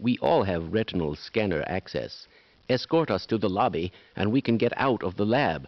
We all have retinal scanner access. Escort us to the lobby, and we can get out of the lab.